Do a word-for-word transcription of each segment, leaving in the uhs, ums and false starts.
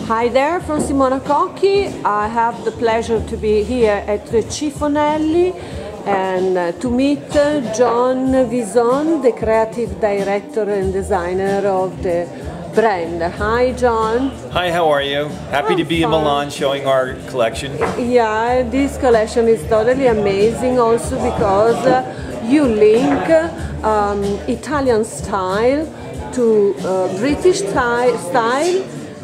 Hi there, from Simona Cocchi. I have the pleasure to be here at the Cifonelli and uh, to meet uh, John Vison, the creative director and designer of the brand. Hi John. Hi, how are you? Happy I'm to be fine. in Milan showing our collection. Yeah, this collection is totally amazing also because uh, you link um, Italian style to uh, British style, style.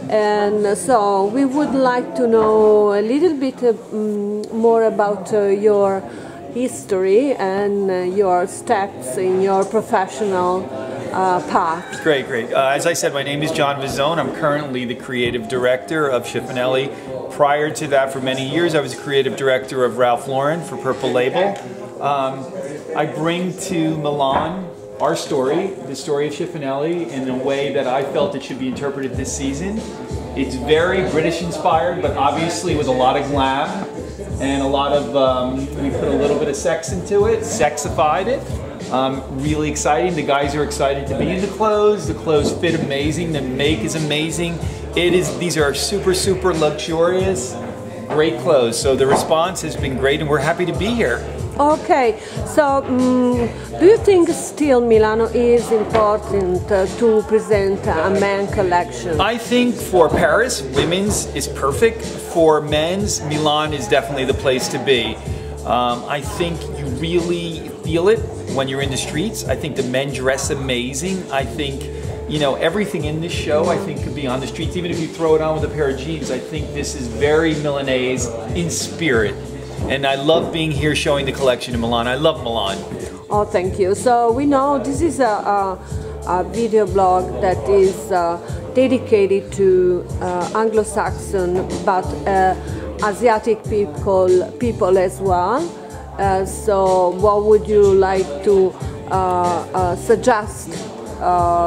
And so we would like to know a little bit uh, more about uh, your history and uh, your steps in your professional uh, path. Great, great. Uh, as I said, my name is John Vison. I'm currently the creative director of Cifonelli. Prior to that, for many years, I was creative director of Ralph Lauren for Purple Label. Um, I bring to Milan our story, the story of Cifonelli, in a way that I felt it should be interpreted this season. It's very British inspired, but obviously with a lot of glam and a lot of, um, we put a little bit of sex into it, sexified it. Um, really exciting. The guys are excited to be in the clothes. The clothes fit amazing. The make is amazing. It is, these are super, super luxurious, great clothes. So the response has been great and we're happy to be here. Okay, so um, do you think still Milano is important uh, to present a man collection? I think for Paris, women's is perfect. For men's, Milan is definitely the place to be. Um, I think you really feel it when you're in the streets. I think the men dress amazing. I think, you know, everything in this show I think could be on the streets. Even if you throw it on with a pair of jeans, I think this is very Milanese in spirit. And I love being here showing the collection in Milan. I love Milan. Oh, thank you. So we know this is a, a, a video blog that is uh, dedicated to uh, Anglo-Saxon but uh, Asiatic people, people as well. Uh, so what would you like to uh, uh, suggest uh,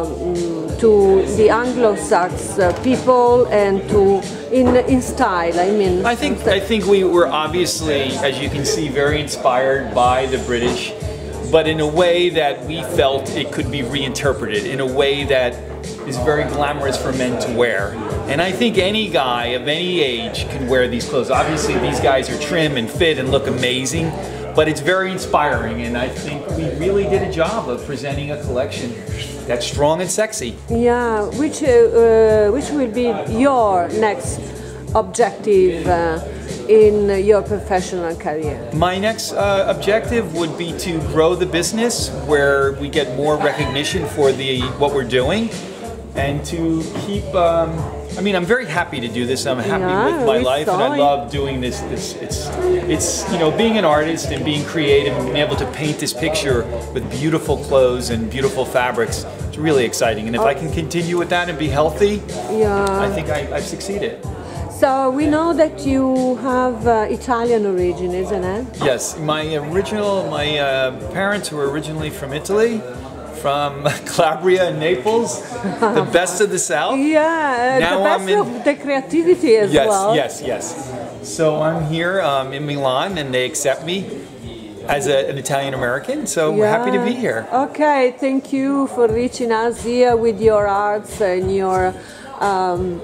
to the Anglo-Saxon people and to in in style? I mean, I think I think we were obviously, as you can see, very inspired by the British, but in a way that we felt it could be reinterpreted in a way that is very glamorous for men to wear. And I think any guy of any age can wear these clothes. Obviously, these guys are trim and fit and look amazing, but it's very inspiring, and I think we really did a job of presenting a collection that's strong and sexy. Yeah, which uh, uh, which will be your next objective uh, in your professional career? My next uh, objective would be to grow the business, where we get more recognition for the what we're doing, and to keep. Um, I mean, I'm very happy to do this. I'm happy yeah, with my life, and I it. love doing this. This it's it's you know, being an artist and being creative and being able to paint this picture with beautiful clothes and beautiful fabrics. It's really exciting, and if oh. I can continue with that and be healthy, yeah, I think I, I've succeeded. So we know that you have uh, Italian origin, isn't it? Yes, my original, my uh, parents were originally from Italy, from Calabria and Naples, the best of the South. Yeah, now the best I'm in, of the creativity as yes, well. Yes, yes, yes. So I'm here um, in Milan, and they accept me as a, an Italian American, so yeah. we're happy to be here. Okay, thank you for reaching us here with your arts and your um,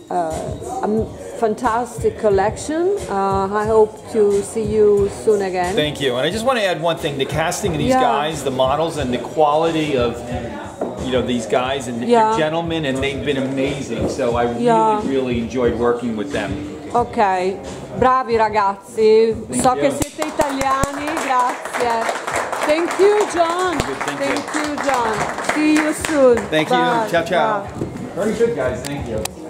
uh, um, fantastic collection. Uh, I hope to see you soon again. Thank you. And I just want to add one thing. The casting of these yeah. guys, the models, and the quality of, you know, these guys, and yeah. they're gentlemen, and they've been amazing. So I really, yeah. really enjoyed working with them. Ok, bravi ragazzi. Thank so you. che siete italiani, grazie. Thank you, John. Good, thank, thank you. you, John. See you soon. Thank Bye. you. Ciao, ciao. Bye. Very good, guys. Thank you.